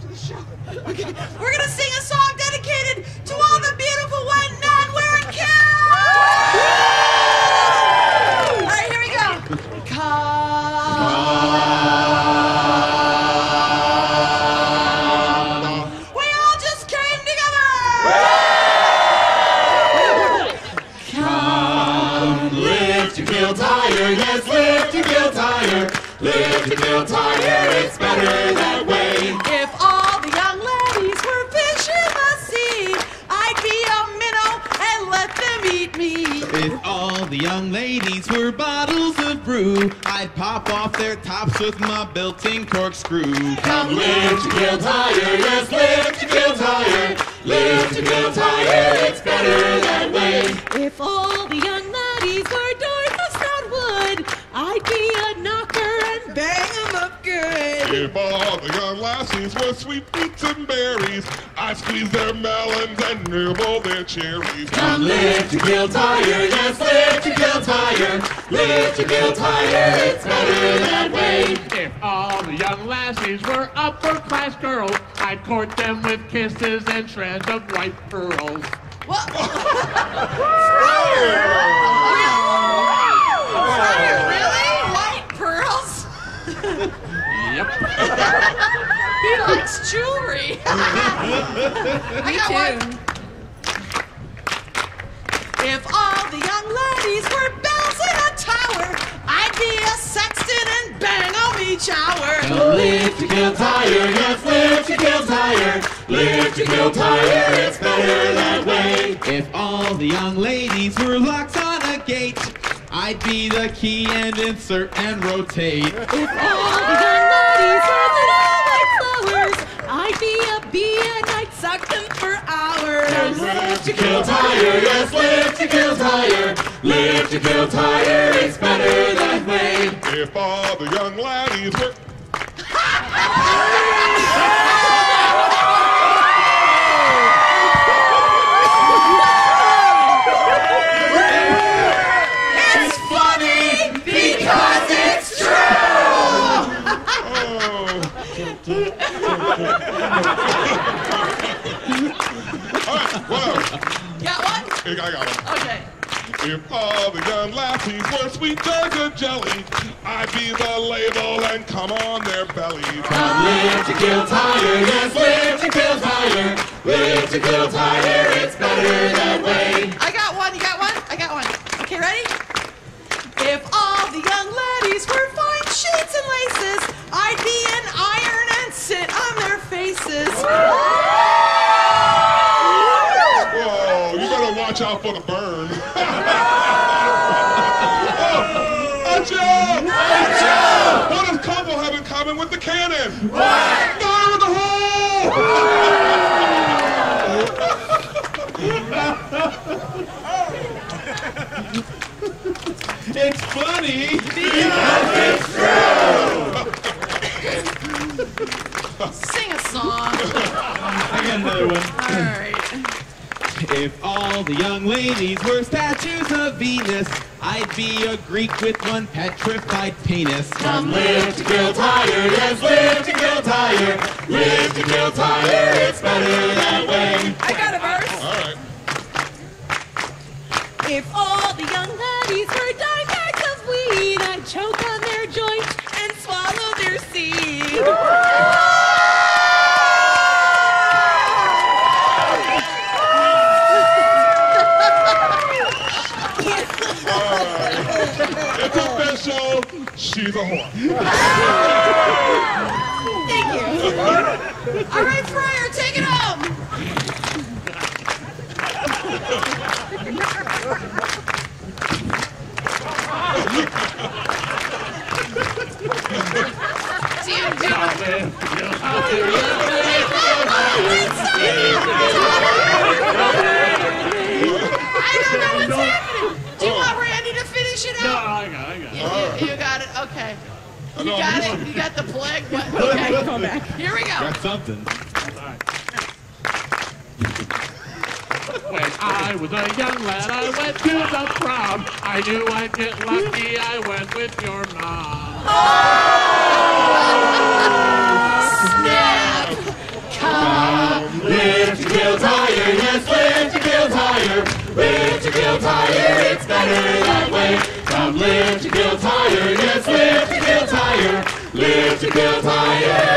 to the show. Okay, we're gonna sing a song dedicated to all the beautiful white non-wearing kids. All right, here we go. We all just came together. Come, lift your guilt higher, yes, lift your guilt higher. Lift your guilt higher, it's better that way. If all the young ladies were fish in the sea, I'd be a minnow and let them eat me. If all the young ladies were bottles of brew, I'd pop off their tops with my built-in corkscrew. Come, lift your guilt higher, yes, lift your guilt higher. Lift your guilt higher, it's better that way. If all the young ladies were doors of stone wood, I'd be a knocker and bang 'em up good. If all the young lassies were sweetmeats and berries, I'd squeeze their melons and nibble their cherries. Come, lift your guilt higher, yes, lift your guilt higher. Lift your guilt higher, it's better that way. If all the young lassies were upper-class girls, I'd court them with kisses and shreds of white pearls. What? Fryer, really? White pearls? Yep. He likes jewelry. I got one. If all the young ladies were bells in a tower, I'd be a sexton and bang 'em each hour. Come, lift your guilt higher, yes, lift your guilt higher. Lift your guilt higher, it's better that way. If all the young ladies were locks on a gate, I'd be the key and insert and rotate. If all the young ladies were little white flowers, I'd be a bee and I'd suck them for hours. Lift your guilt higher, yes, lift your guilt higher. Lift your guilt higher, it's better that way. If all the young laddies were... It's funny because it's true. Got one? I got one. Okay. If all the young lassies were sweet turkey jelly, I'd be the label and come on their bellies. Come, lift your guilt higher, yes, lift your guilt higher. Lift your guilt higher, it's better that way. I got one. You got one? I got one. Okay, ready? If all the young ladies were fine sheets and laces, I'd be an iron and sit on their faces. Whoa, you better watch out for the burn. Achoo! Achoo! What does couple have in common with the cannon? What? Fire in the hole! It's funny Because it's true. Sing a song. I got another one. All right. If all the young ladies were statues of Venus, I'd be a Greek with one petrified penis. Come, lift your guilt higher, yes, lift your guilt higher. Lift your guilt higher, it's better that way. I got a verse. All right. If all the young ladies were dime bags of weed, I'd choke on their joints and swallow their seed. It's official. She's a whore. Thank you. All right, Fryer, take it home. I don't know what's happening. Do you want Randy to finish it No, out? I got it. You got it? Okay. You got it? You got the plague? Okay, go back. Here we go. Got something. When I was a young lad, I went to the prom. I knew I'd get lucky, I went with your mom. Snap! Live to kill tire, it's better that way. Come live to kill tire, yes, live to kill tire. Live to kill tire.